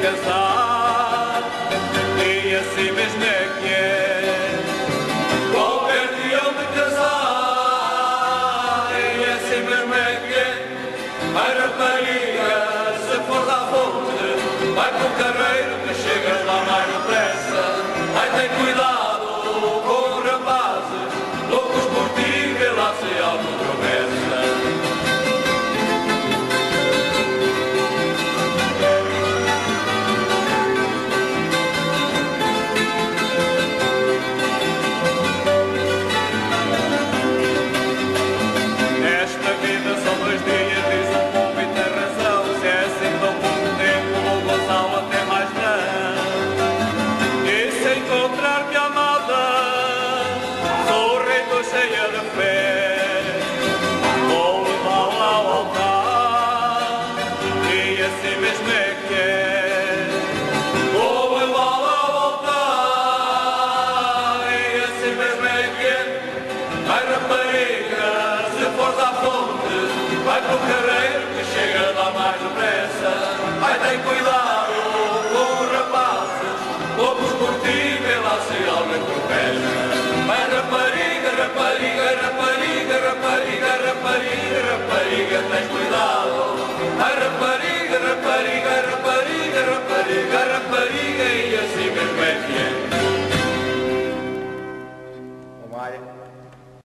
casar, e assim mesmo é que é. Qualquer dia eu de casar, e assim mesmo é que é. A rapariga, se for à fonte, vai para o carreiro que chegas lá mais depressa. Ai, tem cuidado com os rapazes, loucos por ti, vê lá se algo tropeça. Esta vida são 2 dias, diz o povo e tem razão. Se é assim tão pouco tempo, vou gozá-lo até mais não. E se encontrar-te amada, sorrindo cheia de fé, vou levá-la ao altar, e assim mesmo é que é. Vou levá-la ao altar, e assim mesmo é que é. Ai, rapariga, se fores à fonte, vai para o carreiro que chega lá mais depressa. Ai, tem cuidado com os rapazes, loucos por ti, vê lá se alguém tropeça. Ai, rapariga, rapariga, rapariga, rapariga, rapariga, rapariga, tens cuidado. Ai, rapariga, rapariga, rapariga, rapariga, rapariga, e assim mesmo é que é. Ô Maia.